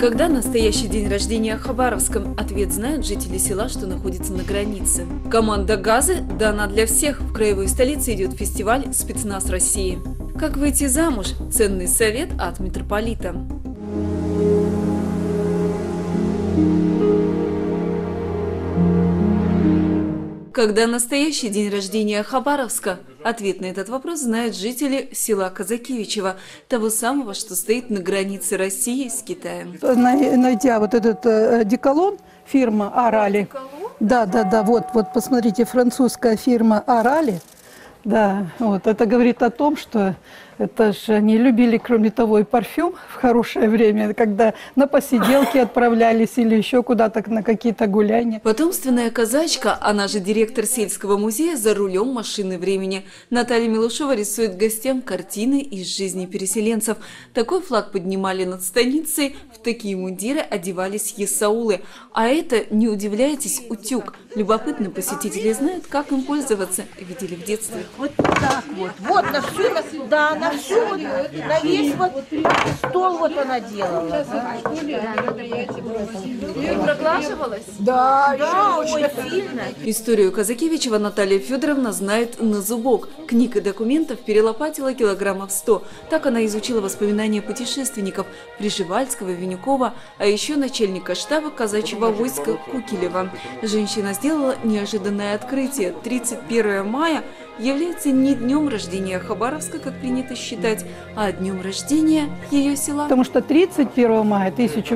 Когда настоящий день рождения Хабаровском? Ответ знают жители села, что находится на границе. Команда «Газы» дана для всех. В краевой столице идет фестиваль «Спецназ России». Как выйти замуж? Ценный совет от митрополита. Когда настоящий день рождения Хабаровска? Ответ на этот вопрос знают жители села Казакевичево, того самого, что стоит на границе России с Китаем. Найдя вот этот одеколон, фирма «Арали». Да, вот посмотрите, французская фирма «Арали». Да, вот это говорит о том, что это же они любили, кроме того, и парфюм в хорошее время, когда на посиделки отправлялись или еще куда-то на какие-то гуляния. Потомственная казачка, она же директор сельского музея, за рулем машины времени. Наталья Милушева рисует гостям картины из жизни переселенцев. Такой флаг поднимали над станицей, в такие мундиры одевались есаулы. А это, не удивляйтесь, утюг. Любопытно, посетители знают, как им пользоваться, видели в детстве. Вот так вот на всю, да, на всю, на весь вот стол вот она делала. И проглаживалась? Да, очень сильно. Историю Казакевичева Наталья Федоровна знает на зубок. Книг и документов перелопатила килограммов 100. Так она изучила воспоминания путешественников Приживальского, Винюкова, а еще начальника штаба казачьего войска Кукелева. Женщина сделала неожиданное открытие. 31 мая является не днем рождения Хабаровска, как принято считать, а днем рождения ее села. Потому что 31 мая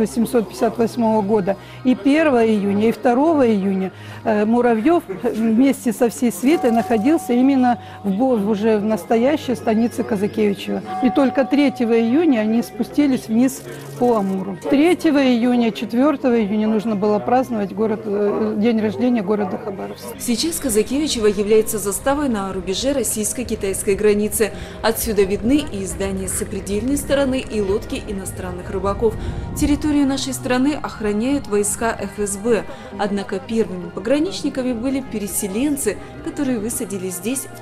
1858 года и 1 июня, и 2 июня Муравьев вместе со всей свитой находился именно уже в настоящей станице Казакевичево. И только 3 июня они спустились вниз по Амуру. 3 июня, 4 июня нужно было праздновать день рождения города Хабаровска. Сейчас Казакевичево является заставой на рубеже российско-китайской границы. Отсюда видны и здания сопредельной стороны, и лодки иностранных рыбаков. Территорию нашей страны охраняют войска ФСБ. Однако первыми пограничниками были переселенцы, которые высадились здесь в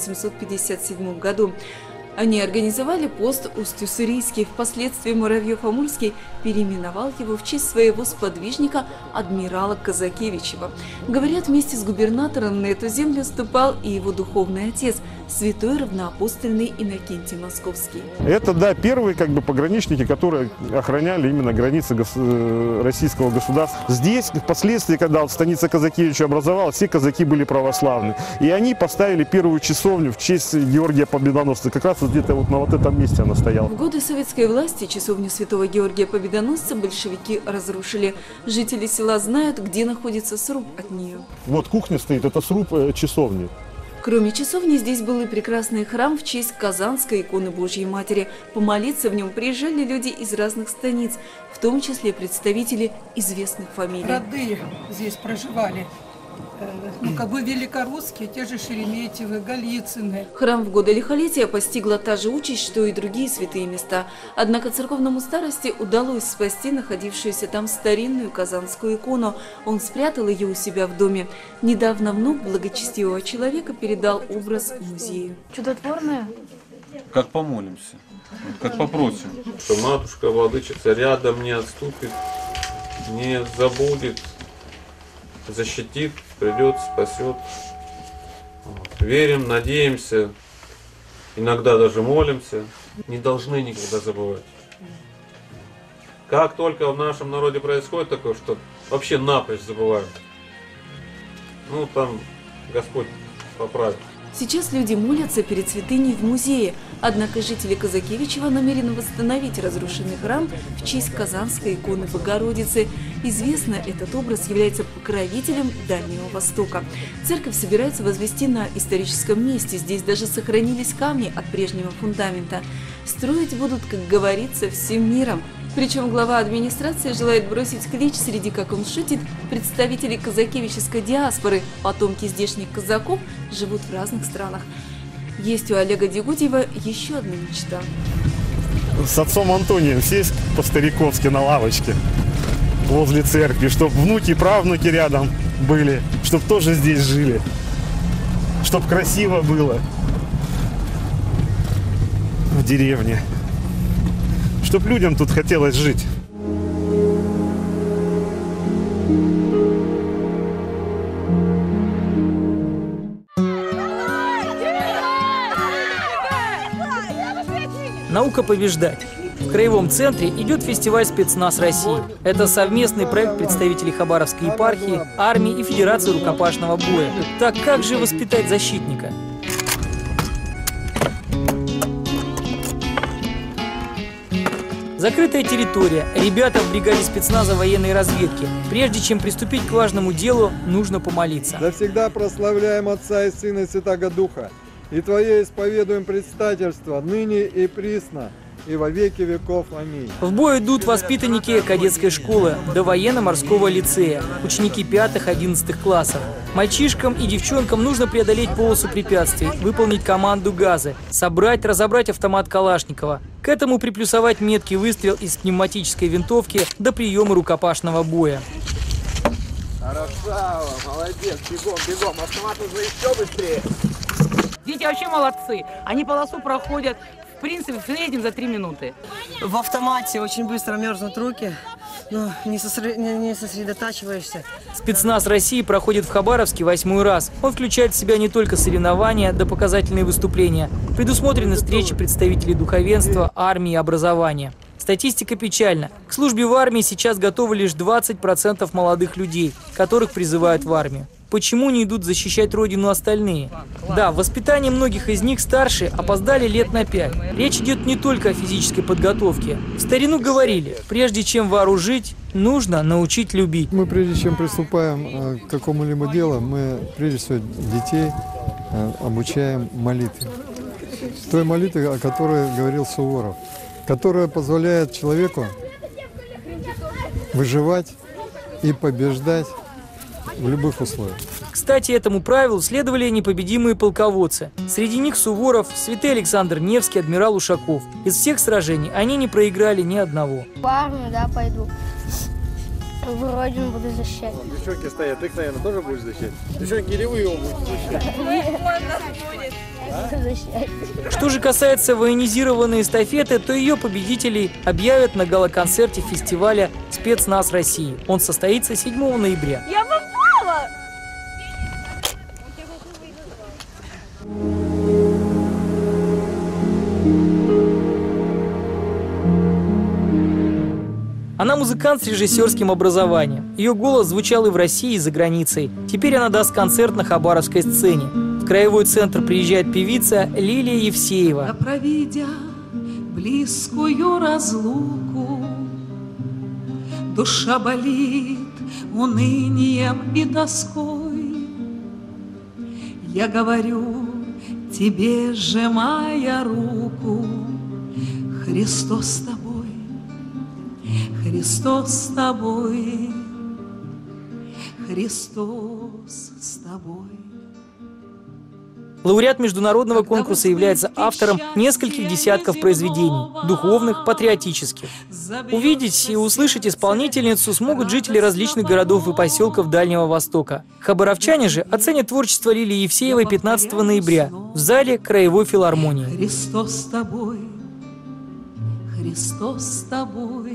1857 году. Они организовали пост Усть-Уссурийский. Впоследствии Муравьев-Амурский переименовал его в честь своего сподвижника, адмирала Казакевичева. Говорят, вместе с губернатором на эту землю ступал и его духовный отец, святой равноапостольный Иннокентий Московский. Это, да, первые пограничники, которые охраняли именно границы российского государства. Здесь, впоследствии, когда станица Казакевича образовалась, все казаки были православны. И они поставили первую часовню в честь Георгия Победоносца. Как раз где-то вот на этом месте она стояла. В годы советской власти часовню святого Георгия Победоносца большевики разрушили. Жители села знают, где находится сруб от нее. Вот кухня стоит, это сруб часовни. Кроме часовни, здесь был и прекрасный храм в честь Казанской иконы Божьей Матери. Помолиться в нем приезжали люди из разных станиц, в том числе представители известных фамилий. Роды здесь проживали. Великорусские, те же Шереметьевы, Голицыны. Храм в годы лихолетия постигла та же участь, что и другие святые места. Однако церковному старости удалось спасти находившуюся там старинную казанскую икону. Он спрятал ее у себя в доме. Недавно внук благочестивого человека передал образ музею. Чудотворная? Как помолимся, как попросим. Что матушка, владычица рядом не отступит, не забудет, защитит, придет, спасет. Верим, надеемся, иногда даже молимся. Не должны никогда забывать. Как только в нашем народе происходит такое, что вообще напрочь забывают, там Господь поправит. Сейчас люди молятся перед святыней в музее. Однако жители Казакевичева намерены восстановить разрушенный храм в честь Казанской иконы Богородицы. Известно, этот образ является покровителем Дальнего Востока. Церковь собирается возвести на историческом месте. Здесь даже сохранились камни от прежнего фундамента. Строить будут, как говорится, всем миром. Причем глава администрации желает бросить клич среди, как он шутит, представителей казакевической диаспоры. Потомки здешних казаков живут в разных странах. Есть у Олега Дегудьева еще одна мечта. С отцом Антонием сесть по-стариковски на лавочке возле церкви, чтобы внуки и правнуки рядом были, чтобы тоже здесь жили, чтобы красиво было в деревне, чтобы людям тут хотелось жить. Наука побеждать. В Краевом центре идет фестиваль «Спецназ России». Это совместный проект представителей Хабаровской епархии, армии и Федерации рукопашного боя. Так как же воспитать защитника? Закрытая территория. Ребята в бригаде спецназа военной разведки. Прежде чем приступить к важному делу, нужно помолиться. Завсегда прославляем Отца и Сына и Святаго Духа, и Твое исповедуем предстательство, ныне и присно, и во веки веков. Аминь. В бой идут воспитанники кадетской школы до военно-морского лицея, ученики 5-11 классов. Мальчишкам и девчонкам нужно преодолеть полосу препятствий, выполнить команду газы, собрать, разобрать автомат Калашникова. К этому приплюсовать меткий выстрел из пневматической винтовки до приема рукопашного боя. Хорошо, молодец, бегом, бегом, автомат нужно еще быстрее. Дети вообще молодцы, они полосу проходят, в принципе, в среднем за 3 минуты. В автомате очень быстро мерзнут руки, но не сосредотачиваешься. Спецназ России проходит в Хабаровске 8-й раз. Он включает в себя не только соревнования, да показательные выступления. Предусмотрены встречи представителей духовенства, армии и образования. Статистика печальна. К службе в армии сейчас готовы лишь 20% молодых людей, которых призывают в армию. Почему не идут защищать родину остальные? Да, в воспитании многих из них старшие опоздали лет на 5. Речь идет не только о физической подготовке. В старину говорили, прежде чем вооружить, нужно научить любить. Мы прежде чем приступаем к какому-либо делу, мы прежде всего детей обучаем молитве. Той молитве, о которой говорил Суворов, которая позволяет человеку выживать и побеждать в любых условиях. Кстати, этому правилу следовали непобедимые полководцы. Среди них Суворов, святый Александр Невский, адмирал Ушаков. Из всех сражений они не проиграли ни одного. В армию, да, пойду. В родину буду защищать. Девчонки стоят, ты, наверное, тоже будешь защищать? Девчонки, или вы его будете защищать? Что же касается военизированной эстафеты, то ее победителей объявят на гала-концерте фестиваля «Спецназ России». Он состоится 7 ноября. Я попала! Она музыкант с режиссерским образованием. Ее голос звучал и в России, и за границей. Теперь она даст концерт на хабаровской сцене. В краевой центр приезжает певица Лилия Евсеева. Провидя близкую разлуку, душа болит унынием и тоской. Я говорю тебе, сжимая руку, Христос с тобой. Христос с тобой, Христос с тобой. Лауреат международного конкурса является автором нескольких десятков произведений, духовных, патриотических. Увидеть и услышать исполнительницу смогут жители различных городов и поселков Дальнего Востока. Хабаровчане же оценят творчество Лилии Евсеевой 15 ноября в зале Краевой филармонии. Христос с тобой, Христос с тобой.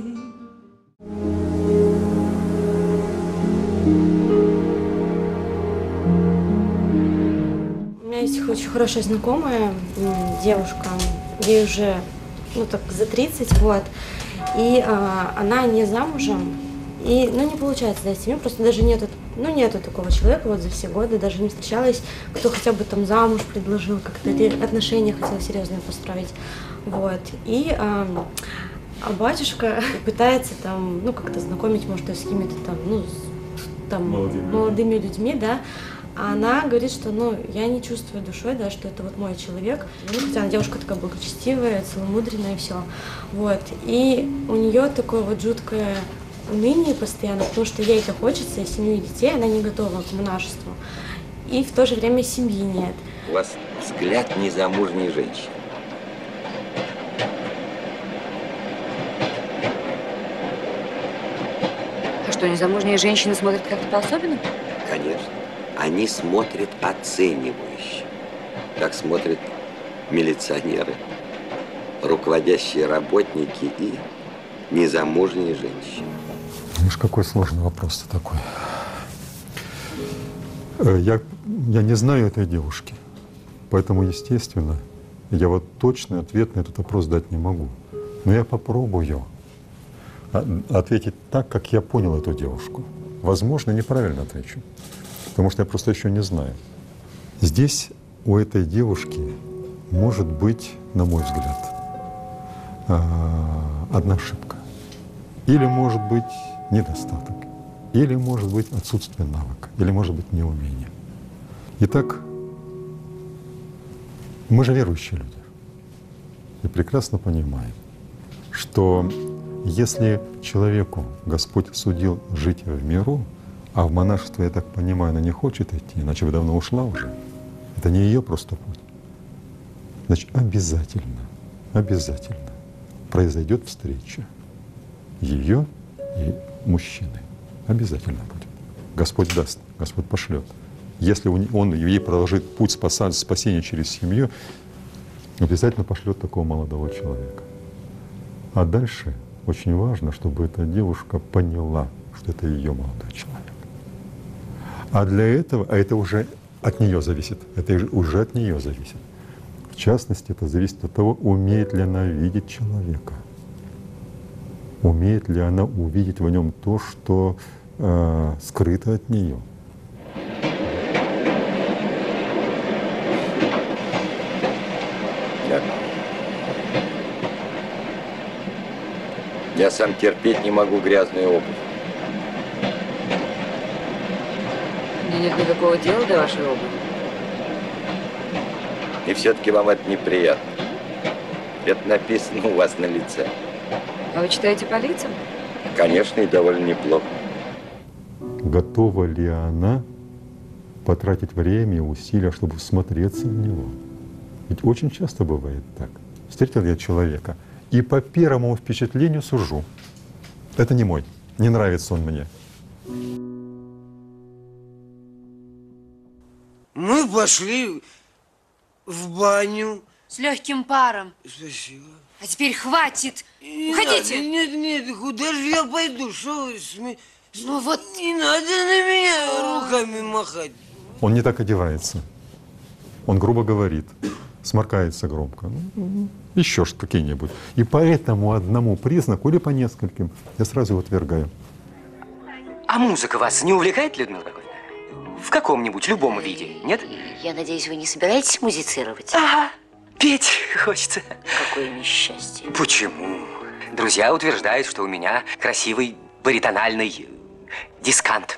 У меня есть очень хорошая знакомая девушка, ей уже так за 30, вот, и она не замужем, и не получается дать семью, просто даже нету такого человека вот за все годы, даже не встречалась, кто хотя бы там замуж предложил, как-то отношения хотела серьезные построить, вот, и батюшка пытается там, как-то знакомить, может, с какими-то там, молодыми людьми, да, а она говорит, что, я не чувствую душой, да, что это вот мой человек, хотя она девушка такая благочестивая, целомудренная и все, вот, и у нее такое вот жуткое уныние постоянно, потому что ей это хочется, и семью, и детей, она не готова к монашеству, и в то же время семьи нет. У вас взгляд незамужней женщины. Что, незамужние женщины смотрят как-то по-особенному? Конечно. Они смотрят оценивающе, как смотрят милиционеры, руководящие работники и незамужние женщины. Видишь, какой сложный вопрос-то такой. Я не знаю этой девушки, поэтому, естественно, Я вот точный ответ на этот вопрос дать не могу. Но я попробую ответить так, как я понял эту девушку. Возможно, неправильно отвечу, потому что я просто еще не знаю. Здесь у этой девушки может быть, на мой взгляд, одна ошибка. Или может быть недостаток, или может быть отсутствие навыка, или может быть неумение. Итак, мы же верующие люди и прекрасно понимаем, что если человеку Господь судил жить в миру, а в монашество, я так понимаю, она не хочет идти, иначе бы давно ушла уже, это не ее просто путь, значит, обязательно произойдет встреча ее и мужчины. Обязательно будет. Господь даст, Господь пошлет. Если Он ей проложит путь спасения через семью, обязательно пошлет такого молодого человека. А дальше очень важно, чтобы эта девушка поняла, что это ее молодой человек. А для этого, а это уже от нее зависит, это уже от нее зависит. В частности, это зависит от того, умеет ли она видеть человека. Умеет ли она увидеть в нем то, что скрыто от нее. Я сам терпеть не могу грязную обувь. Мне нет никакого дела до вашей обуви. И все-таки вам это неприятно. Это написано у вас на лице. А вы читаете по лицам? Конечно, и довольно неплохо. Готова ли она потратить время и усилия, чтобы всмотреться в него? Ведь очень часто бывает так. Встретил я человека и по первому впечатлению сужу. Это не мой, не нравится он мне. Мы пошли в баню. С легким паром. Спасибо. А теперь хватит. Уходите. Нет, куда же я пойду? Что вы Ну вот. Не надо на меня руками махать. Он не так одевается. Он грубо говорит, сморкается громко. Еще что какие-нибудь. И по этому одному признаку или по нескольким я сразу его отвергаю. А музыка вас не увлекает, Людмила Григорьевна? В каком-нибудь, любом виде, нет? Я надеюсь, вы не собираетесь музицировать? Ага, петь хочется. Какое несчастье. Почему? Друзья утверждают, что у меня красивый баритональный дискант.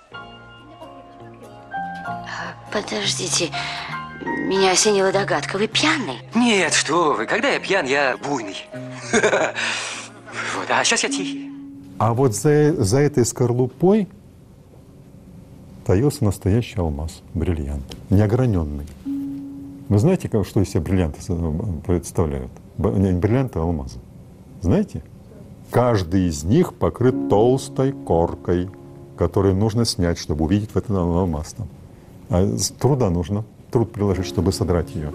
Подождите, меня осенила догадка. Вы пьяный? Нет, что вы, когда я пьян, я буйный. Вот, а сейчас я тихий. А вот за этой скорлупой таился настоящий алмаз, бриллиант, неограненный. Вы знаете, что из себя бриллианты представляют? Бриллианты, а алмазы. Знаете? Каждый из них покрыт толстой коркой, которую нужно снять, чтобы увидеть в этом алмаз. А труда нужно, труд приложить, чтобы содрать ее.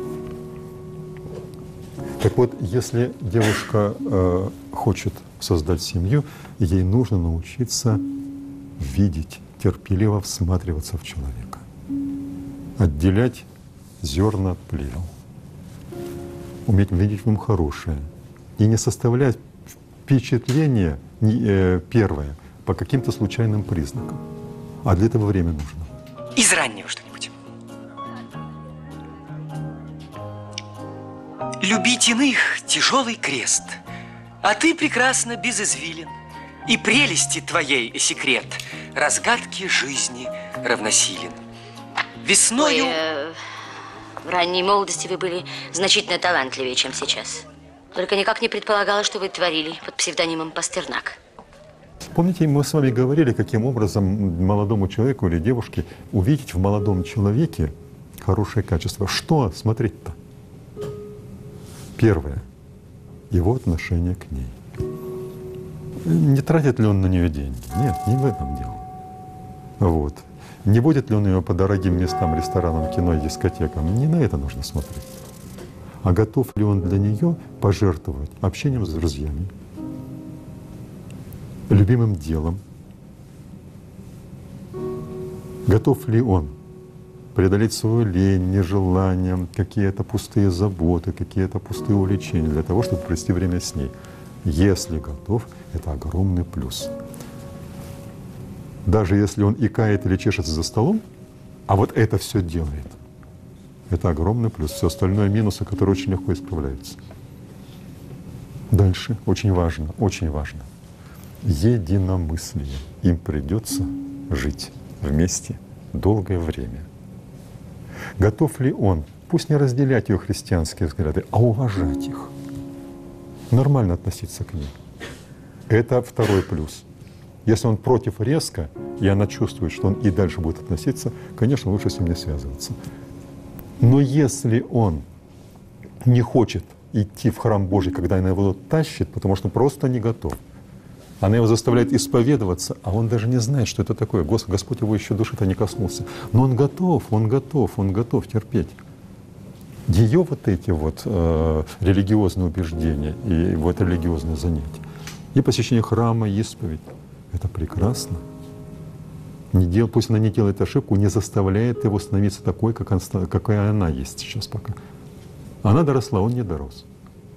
Так вот, если девушка хочет создать семью, ей нужно научиться видеть, терпеливо всматриваться в человека, отделять зерна от плевел, уметь видеть в нем хорошее и не составлять впечатление первое по каким-то случайным признакам. А для этого время нужно. Из раннего что-нибудь. Любить иных — тяжелый крест, а ты прекрасно без извилин. И прелести твоей секрет разгадке жизни равносилен. Весною... В ранней молодости вы были значительно талантливее, чем сейчас. Только никак не предполагала, что вы творили под псевдонимом Пастернак. Помните, мы с вами говорили, каким образом молодому человеку или девушке увидеть в молодом человеке хорошее качество. Что смотреть-то? Первое. Его отношение к ней. Не тратит ли он на нее деньги? Нет, не в этом дело. Вот. Не водит ли он ее по дорогим местам, ресторанам, кино и дискотекам? Не на это нужно смотреть. А готов ли он для нее пожертвовать общением с друзьями, любимым делом? Готов ли он преодолеть свою лень, нежелание, какие-то пустые заботы, какие-то пустые увлечения для того, чтобы провести время с ней. Если готов, это огромный плюс. Даже если он икает или чешется за столом, а вот это все делает, это огромный плюс. Все остальное минусы, которые очень легко исправляются. Дальше, очень важно, единомыслие. Им придется жить вместе долгое время. Готов ли он, пусть не разделять ее христианские взгляды, а уважать их, нормально относиться к ним? Это второй плюс. Если он против резко, и она чувствует, что он и дальше будет относиться, конечно, лучше с ним не связываться. Но если он не хочет идти в храм Божий, когда она его тащит, потому что просто не готов, она его заставляет исповедоваться, а он даже не знает, что это такое. Господь его еще души-то не коснулся. Но он готов терпеть. Ее вот эти вот религиозные убеждения и вот религиозные занятия, и посещение храма, и исповедь, это прекрасно. Пусть она не делает ошибку, не заставляет его становиться такой, какая она есть сейчас пока. Она доросла, он не дорос.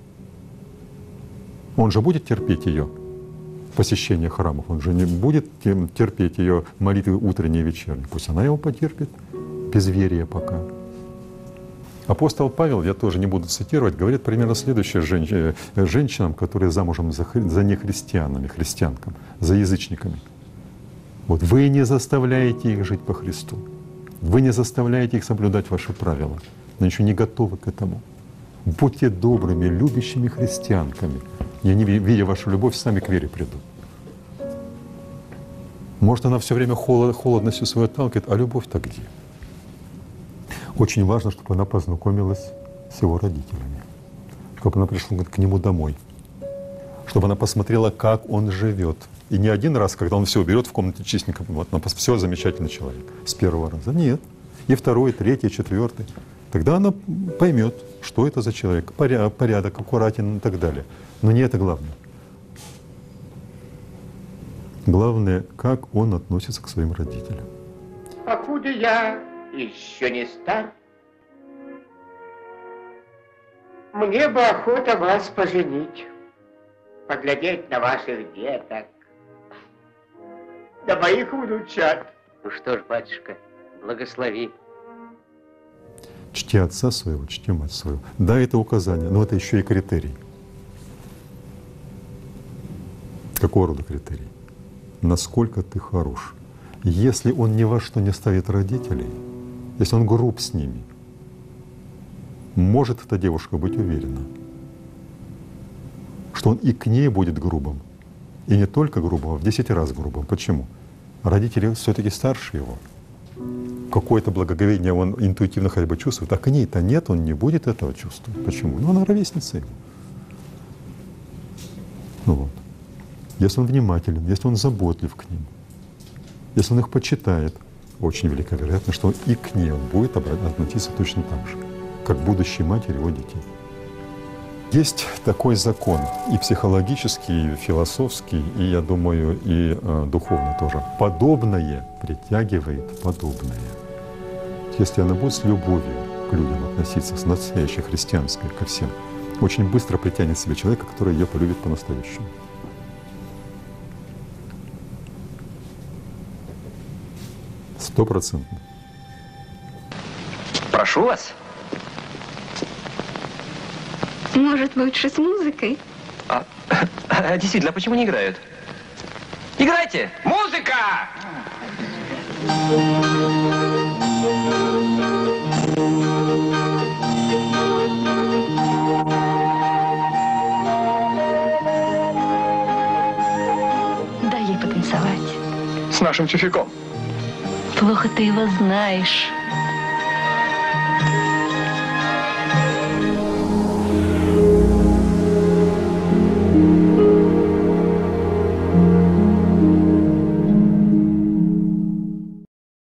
Он же будет терпеть ее посещение храмов, он же не будет терпеть ее молитвы утренние и вечерние. Пусть она его потерпит, безверие пока. Апостол Павел, я тоже не буду цитировать, говорит примерно следующее женщинам, которые замужем за нехристианами, христианкам, за язычниками. Вот вы не заставляете их жить по Христу, вы не заставляете их соблюдать ваши правила, но еще не готовы к этому. Будьте добрыми, любящими христианками, и они, видя вашу любовь, сами к вере придут. Может, она все время холодностью свою отталкивает, а любовь-то где? Очень важно, чтобы она познакомилась с его родителями, чтобы она пришла к нему домой, чтобы она посмотрела, как он живет. И не один раз, когда он все берет в комнате чистенько, вот, все замечательный человек с первого раза. Нет. И второй, и третий, и четвертый. Тогда она поймет, что это за человек, порядок, аккуратен и так далее. Но не это главное. Главное, как он относится к своим родителям. Покуда я еще не стар, мне бы охота вас поженить, поглядеть на ваших деток, на моих внучат. Ну что ж, батюшка, благослови. Чти отца своего, чти мать свою. Да, это указание, но это еще и критерий. Какого рода критерий? Насколько ты хорош. Если он ни во что не ставит родителей, если он груб с ними, может эта девушка быть уверена, что он и к ней будет грубым. И не только грубым, а в 10 раз грубым. Почему? Родители все-таки старше его. Какое-то благоговение он интуитивно хотя бы чувствует, а к ней-то нет, он не будет этого чувствовать. Почему? Ну, она ровесница его. Ну вот. Если он внимателен, если он заботлив к ним, если он их почитает, очень велика вероятность, что и к ней он будет относиться точно так же, как будущей матери его детей. Есть такой закон, и психологический, и философский, и, я думаю, и духовный тоже. Подобное притягивает подобное. Если она будет с любовью к людям относиться, с настоящей христианской, ко всем, очень быстро притянет себе человека, который ее полюбит по-настоящему. Стопроцентно. Прошу вас. Может, лучше с музыкой? Действительно, почему не играют? Играйте! Музыка! Дай ей потанцевать. С нашим тюфяком. Плохо ты его знаешь.